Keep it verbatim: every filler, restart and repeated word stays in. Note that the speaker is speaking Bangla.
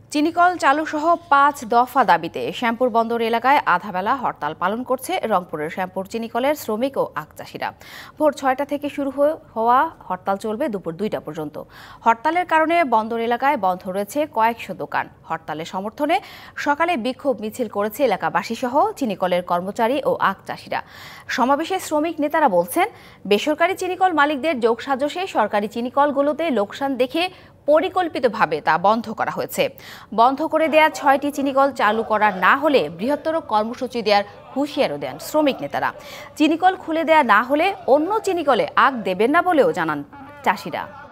চিনিকল চালুসহ পাঁচ দফা দাবিতে শ্যামপুর বন্দর এলাকায় আধাবেলা হরতাল পালন করছে রংপুরের শ্যামপুর চিনিকলের শ্রমিক ও আখ চাষিরা। ভোর ছয়টা থেকে শুরু হওয়া হরতাল চলবে দুপুর দুইটা পর্যন্ত। হরতালের কারণে বন্দর এলাকায় বন্ধ রয়েছে কয়েকশো দোকান। হরতালের সমর্থনে সকালে বিক্ষোভ মিছিল করেছে এলাকাবাসী সহ চিনিকলের কর্মচারী ও আখ চাষিরা। সমাবেশে শ্রমিক নেতারা বলছেন, বেসরকারি চিনিকল মালিকদের যোগসাজশে সরকারি চিনিকলগুলোতে লোকসান দেখে পরিকল্পিতভাবে তা বন্ধ করা হয়েছে। বন্ধ করে দেয়া ছয়টি চিনিকল চালু করা না হলে বৃহত্তর কর্মসূচি দেওয়ার হুঁশিয়ারও দেন শ্রমিক নেতারা। চিনিকল খুলে দেয়া না হলে অন্য চিনিকলে আখ দেবেন না বলেও জানান চাষিরা।